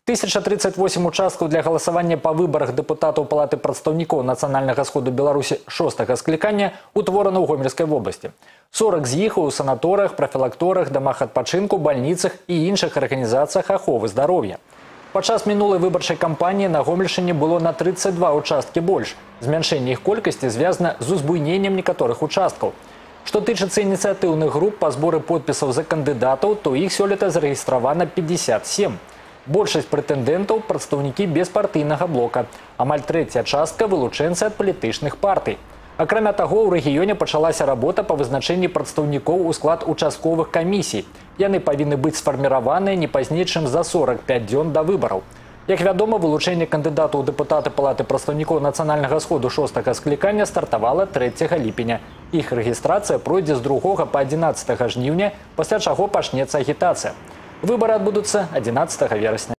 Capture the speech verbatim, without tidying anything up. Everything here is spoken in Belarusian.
тысяча тридцать восемь участкаў для галасавання па выбарах дэпутатаў палаты прадстаўнікоў нацыянальнага сходу Беларусі шостага склікання утворана ў Гомельскай вобласці. сорок з іх у санаторыях, прафілакторах, дамах адпачынку, бальніцах і іншых арганізацыях аховы здароўя. Падчас мінулай выбарчай кампаніі на Гомельшчыне было на тридцать два участкі больш. Змяншэнне іх колькасці звязана з узбуйненнем некаторых участкаў. Што тычыцца ініцыятыўных груп па зборы подпісаў за кандыдатаў, то іх сёлета зарэгістравана пятьдесят семь. Большасць прэтэндэнтаў – прадстаўнікі беспартыйнага блока. Амаль трэцяя частка – вылучэнцы ад палітычных партый. Акрамя таго, у рэгіёне пачалася работа па вызначэнні прадстаўнікоў у склад участковых камісій. Яны павінны быць сфарміраваныя не пазней, чым за сорок пять дзён да выбараў. Як вядома, вылучэнне кандыдатаў у дэпутаты палаты прадстаўнікоў нацыянальнага сходу шостага склікання стартавала трэцяга ліпеня. Іх рэгістрацыя пройдзе з другога па адзінаццатага жніўня, пасля чаго пачнецца агітацыя. Выборы адбудуцца адзінаццатага верасня.